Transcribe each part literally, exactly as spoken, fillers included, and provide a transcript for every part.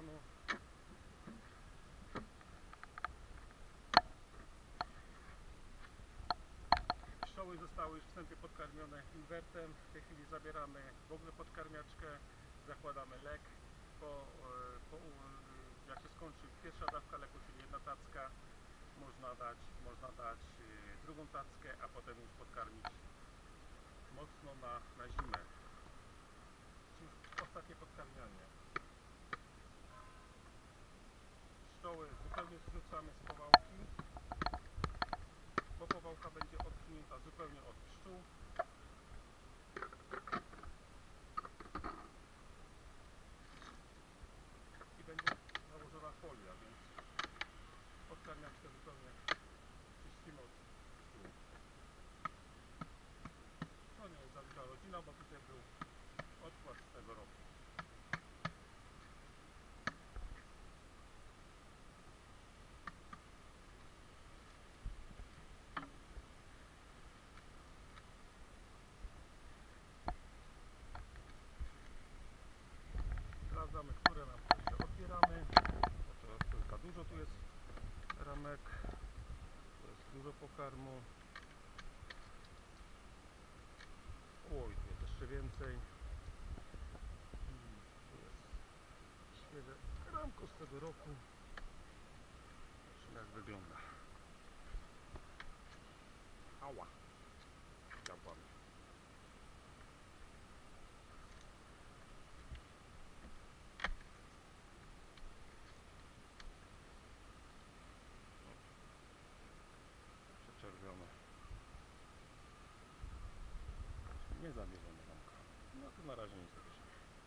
stanu. Pszczoły zostały już wstępnie podkarmione inwertem. W tej chwili zabieramy w ogóle podkarmiaczkę, zakładamy lek. Po, po, jak się skończy pierwsza dawka leku, czyli jedna tacka, można dać, można dać drugą tackę, a potem już podkarmić mocno na, na zimę. Czyli ostatnie podkarmianie. Pszczoły zupełnie zrzucamy z powałki, bo powałka będzie odsunięta zupełnie od pszczół. I będzie założona folia, więc podkarmiaczkę zupełnie czyścimy od pszczół. To nie jest za duża rodzina, bo tutaj był odkład z tego roku. Sprawdzamy, które nam jeszcze otwieramy. To, to za dużo tu jest ramek, tu jest dużo pokarmu. Oj, tu jest jeszcze więcej. Tu jest świeże ramko z tego roku. Zobaczymy, jak wygląda. Ała! Dziabłam. Przeczerwione. Nie zabierzemy ramka. No to na razie nie zabierzemy.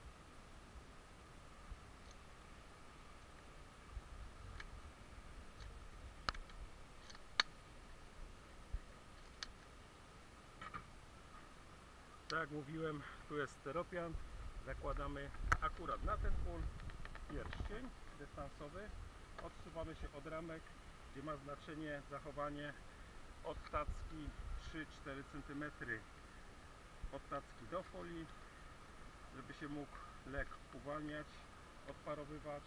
Tak jak mówiłem, tu jest steropian. Zakładamy akurat na ten pól pierścień dystansowy. Odsuwamy się od ramek, gdzie ma znaczenie zachowanie od tacki trzy cztery centymetry od tacki do folii, żeby się mógł lek uwalniać, odparowywać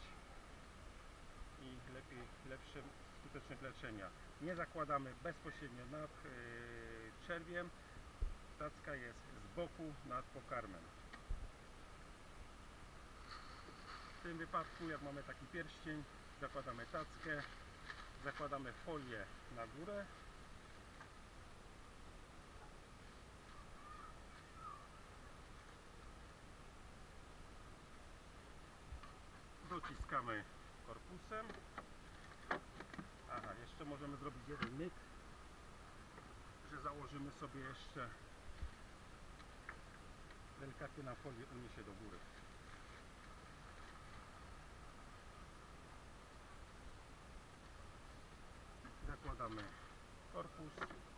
i lepiej, lepsze skuteczność leczenia. Nie zakładamy bezpośrednio nad yy, czerwiem. Tacka jest z boku nad pokarmem. W tym wypadku, jak mamy taki pierścień, zakładamy tackę, zakładamy folię na górę. Dociskamy korpusem. Aha, jeszcze możemy zrobić jeden myk, że założymy sobie jeszcze delikatnie na folię, uniesie do góry. Zakładamy korpus,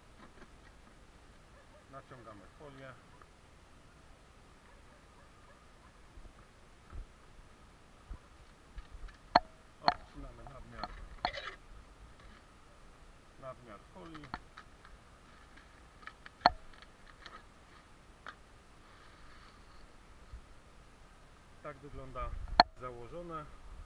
naciągamy folię. Odcinamy nadmiar, nadmiar folii. Tak wygląda założone.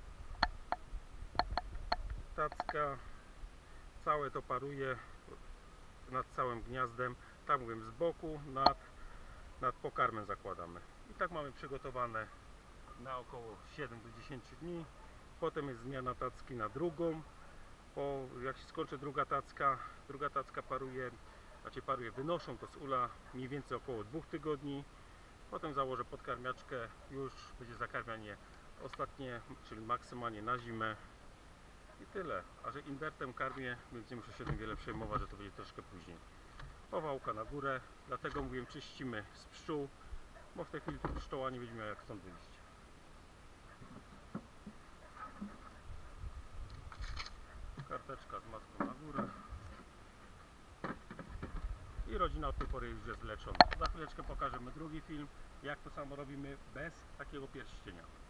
Tacka, całe to paruje nad całym gniazdem. Tak mówię, z boku nad, nad pokarmem zakładamy. I tak mamy przygotowane na około siedem do dziesięciu dni. Potem jest zmiana tacki na drugą. Po, jak się skończy druga tacka, druga tacka paruje, znaczy paruje, wynoszą to z ula mniej więcej około dwóch tygodni. Potem założę podkarmiaczkę, już będzie zakarmianie ostatnie, czyli maksymalnie na zimę. I tyle. A że inwertem karmię, więc nie muszę się tym wiele przejmować, że to będzie troszkę później. Powałka na górę, dlatego mówiłem, czyścimy z pszczół, bo w tej chwili tu pszczoła nie będzie miała jak stąd wyjść. Karteczka z matką na górę. I rodzina od tej pory już jest leczona. Za chwileczkę pokażemy drugi film, jak to samo robimy bez takiego pierścienia.